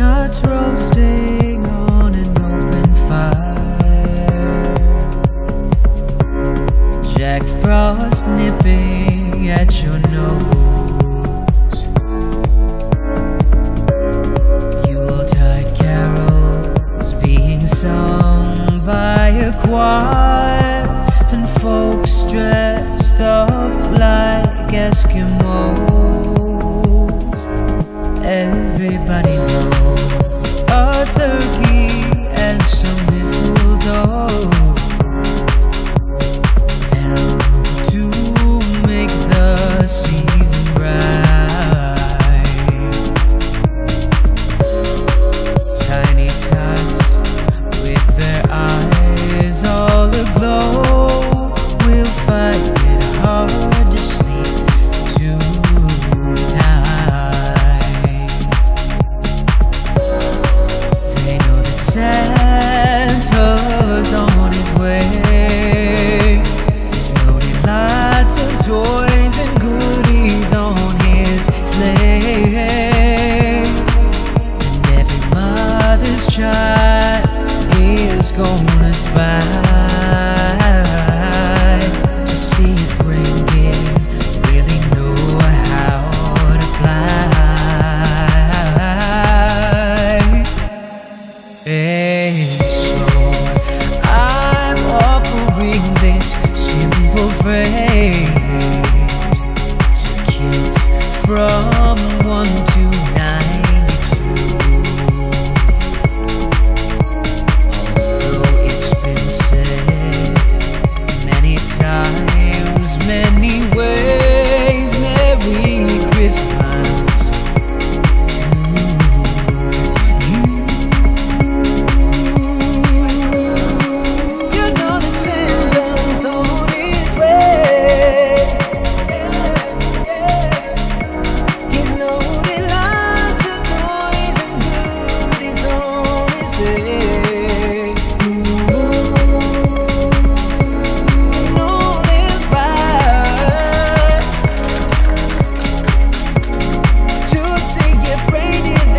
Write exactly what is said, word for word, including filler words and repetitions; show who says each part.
Speaker 1: chestnuts roasting on an open fire, Jack Frost nipping at your nose, Yuletide carols being sung by a choir, and folks dressed up like Eskimos. Everybody knows a turkey and some mistletoe help to make the season bright. Tiny tots with their eyes all aglow will find it hard to sleep tonight. Santa's on his way. He's loaded lots of toys and goodies on his sleigh, and every mother's child is gonna spy to see if reindeer really know how to fly. Hey, so I'm offering this simple phrase to kids from one to ninety-two. Although it's been said many times, many ways, Merry Christmas. Say if reindeer